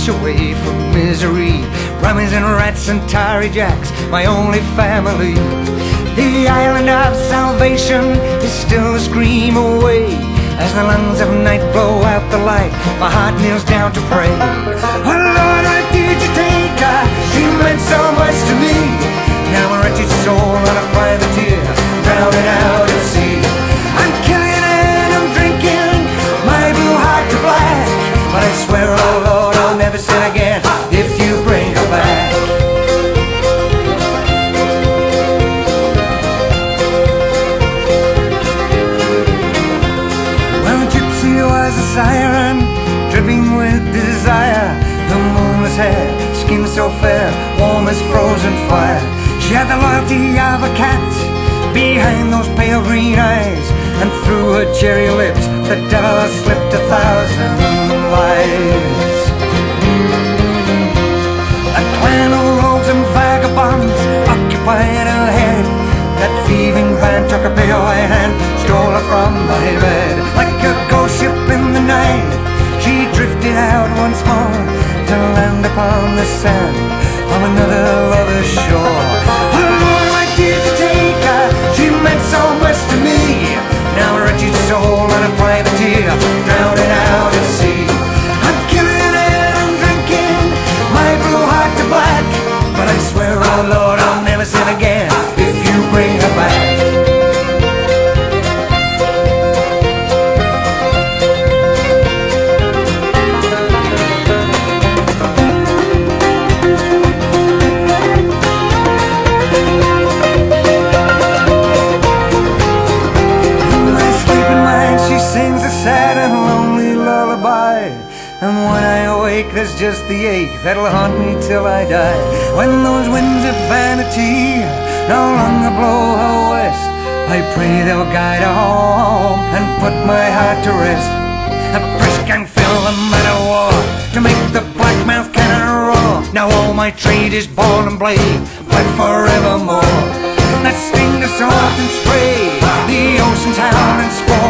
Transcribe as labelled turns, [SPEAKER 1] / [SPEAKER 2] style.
[SPEAKER 1] reach away from misery. Rummies and rats and tarry jacks, my only family. The island of salvation is still a scream away. As the lungs of night blow out the light, my heart kneels down to pray. Oh Lord, why did you take her? She meant so much to me. Now a wretched soul on a privateer, drowning out at sea. I'm killing and I'm drinking my blue heart to black, but I swear, oh Lord, I'll never sin again if you bring her back. Siren, dripping with desire. The moonless hair, skin so fair, warm as frozen fire. She had the loyalty of a cat behind those pale green eyes, and through her cherry lips the devil has slipped 1,000 lies. A clan of rogues and vagabonds occupied her head. That thieving band took her pale white hand, stole her from my bed. Like a ghost ship in the night, she drifted out once more to land upon the sand of another lover's shore. Oh Lord, why did you take her? She meant so much to me. Now a wretched soul on a privateer, drowning out at sea. I'm killing and I'm drinking my blue heart to black, but I swear, oh Lord, I'll never sin again if you bring her back. And when I awake, there's just the ache that'll haunt me till I die. When those winds of vanity no longer blow her west, I pray they'll guide her home and put my heart to rest. A fish can fill a man of war to make the black mouth cannon roar. Now all my trade is ball and blade, but forevermore. That sting the salt and spray, the ocean's howl and squall.